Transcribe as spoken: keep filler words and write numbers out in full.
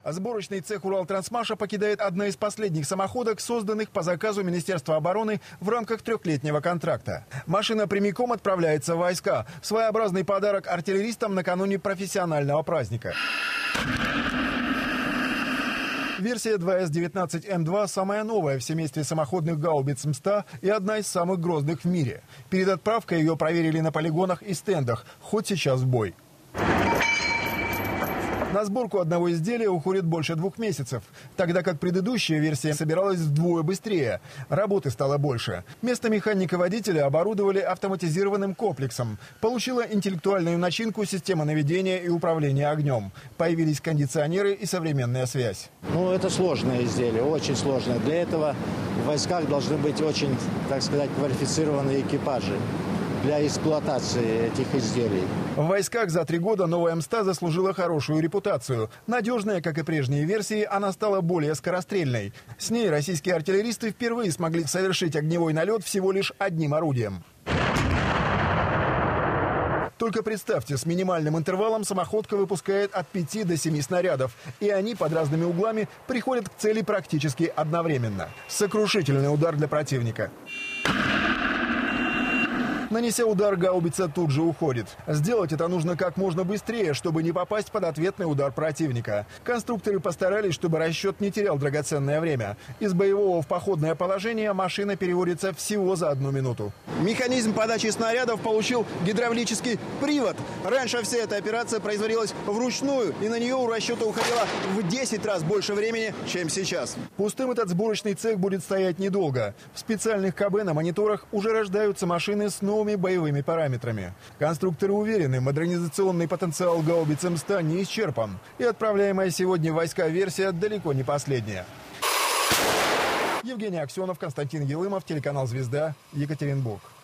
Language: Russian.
Сборочный цех «Уралтрансмаша» покидает одна из последних самоходок, созданных по заказу Министерства обороны в рамках трехлетнего контракта. Машина прямиком отправляется в войска. Своеобразный подарок артиллеристам накануне профессионального праздника. Версия два эс девятнадцать эм два самая новая в семействе самоходных гаубиц МСТА и одна из самых грозных в мире. Перед отправкой ее проверили на полигонах и стендах, хоть сейчас в бой. На сборку одного изделия уходит больше двух месяцев, тогда как предыдущая версия собиралась вдвое быстрее. Работы стало больше. Место механика-водителя оборудовали автоматизированным комплексом. Получила интеллектуальную начинку система наведения и управления огнем. Появились кондиционеры и современная связь. Ну, это сложное изделие, очень сложное. Для этого в войсках должны быть очень, так сказать, квалифицированные экипажи для эксплуатации этих изделий. В войсках за три года новая МСТА заслужила хорошую репутацию. Надежная, как и прежние версии, она стала более скорострельной. С ней российские артиллеристы впервые смогли совершить огневой налет всего лишь одним орудием. Только представьте, с минимальным интервалом самоходка выпускает от пяти до семи снарядов, и они под разными углами приходят к цели практически одновременно. Сокрушительный удар для противника. Нанеся удар, гаубица тут же уходит. Сделать это нужно как можно быстрее, чтобы не попасть под ответный удар противника. Конструкторы постарались, чтобы расчет не терял драгоценное время. Из боевого в походное положение машина переводится всего за одну минуту. Механизм подачи снарядов получил гидравлический привод. Раньше вся эта операция производилась вручную, и на нее у расчета уходило в десять раз больше времени, чем сейчас. Пустым этот сборочный цех будет стоять недолго. В специальных КБ на мониторах уже рождаются машины с новыми боевыми параметрами. Конструкторы уверены, модернизационный потенциал гаубиц МСТА не исчерпан, и отправляемая сегодня в войска версия далеко не последняя. Евгений Аксенов, Константин Елымов, телеканал «Звезда», Екатеринбург.